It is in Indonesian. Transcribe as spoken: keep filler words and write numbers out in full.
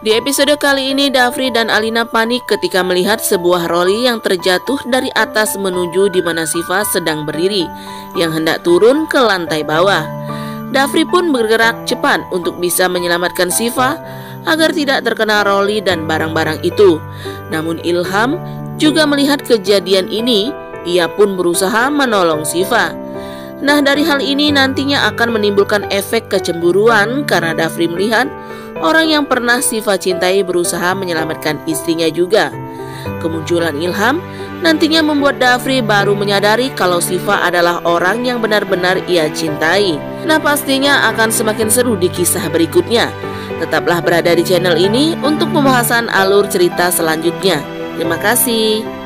Di episode kali ini, Dafri dan Alina panik ketika melihat sebuah roli yang terjatuh dari atas menuju di mana Siva sedang berdiri, yang hendak turun ke lantai bawah. Dafri pun bergerak cepat untuk bisa menyelamatkan Siva agar tidak terkena roli dan barang-barang itu. Namun Ilham juga melihat kejadian ini, ia pun berusaha menolong Siva. Nah, dari hal ini nantinya akan menimbulkan efek kecemburuan karena Dafri melihat orang yang pernah Siva cintai berusaha menyelamatkan istrinya juga. Kemunculan Ilham nantinya membuat Dafri baru menyadari kalau Siva adalah orang yang benar-benar ia cintai. Nah, pastinya akan semakin seru di kisah berikutnya. Tetaplah berada di channel ini untuk pembahasan alur cerita selanjutnya. Terima kasih.